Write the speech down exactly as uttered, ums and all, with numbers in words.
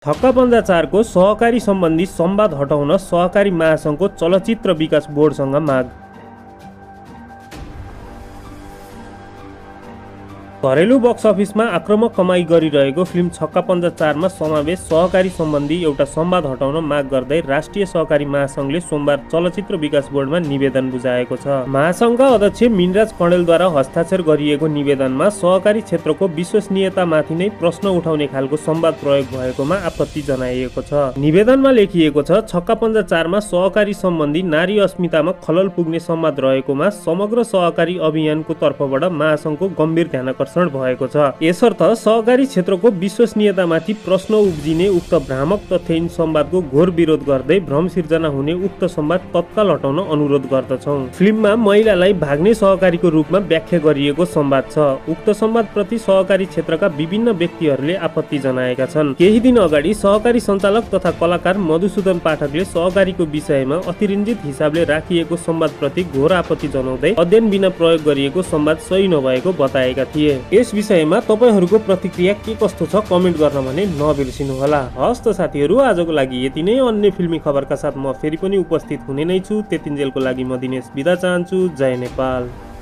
छक्का पञ्जा चारको सहकारी सम्बन्धी संवाद हटाउन सहकारी महासङ्घको चलचित्र विकास बोर्डसँग माग। घरेलु बक्स अफिसमा आक्रामक कमाई गरिरहेको फिल्म छक्का पञ्जा चारमा समावेश सहकारी सम्बन्धी एउटा संवाद हटाउन माग गर्दै राष्ट्रिय सहकारी महासङ्घले सोमबार चलचित्र विकास बोर्डमा निवेदन बुझाएको छ। महासङ्घका अध्यक्ष मिनराज कणेलद्वारा हस्ताक्षर गरिएको निवेदनमा सहकारी क्षेत्रको विश्वसनीयतामाथि नै प्रश्न उठाउने खालको संवाद प्रयोग भएकोमा आपत्ति जनाइएको छ। निवेदनमा लेखिएको छ, छक्का पञ्जा चारमा सहकारी सम्बन्धी नारी अस्मितामा खलल पुग्ने संवाद रहेकोमा समग्र सहकारी अभियानको तर्फबाट महासङ्घको गम्भीर ध्यानाकर्षण भएको छ। यसर्थ सहकारी क्षेत्रको विश्वसनीयतामाथि प्रश्न उब्जिने उक्त भ्रामक तथ्यहीन संवादको घोर विरोध गर्दै भ्रम सिर्जना हुने उक्त संवाद तत्काल हटाउन अनुरोध गर्दछौँ। फिल्ममा महिलालाई भाग्ने सहकारीको रूपमा व्याख्या गरिएको संवाद छ। उक्त संवादप्रति सहकारी क्षेत्रका विभिन्न व्यक्तिहरूले आपत्ति जनाएका छन्। केही दिन अगाडि सहकारी सञ्चालक तथा कलाकार मधुसूदन पाठकले सहकारीको विषयमा अतिरञ्जित हिसाबले राखिएको संवादप्रति घोर आपत्ति जनाउँदै अध्ययन बिना प्रयोग गरिएको संवाद सही नभएको बताएका थिए। यस विषयमा तपाईहरूको प्रतिक्रिया के कस्तो छ कमेन्ट गर्न भने नबिर्सिनुहोला। हस् त साथीहरू, आजको लागि यति नै। अन्य फिल्मी खबरका साथ म फेरि पनि उपस्थित हुने नै छु। त्यतिन्जेलको लागि म दिनेश बिदा चाहन्छु। जय नेपाल।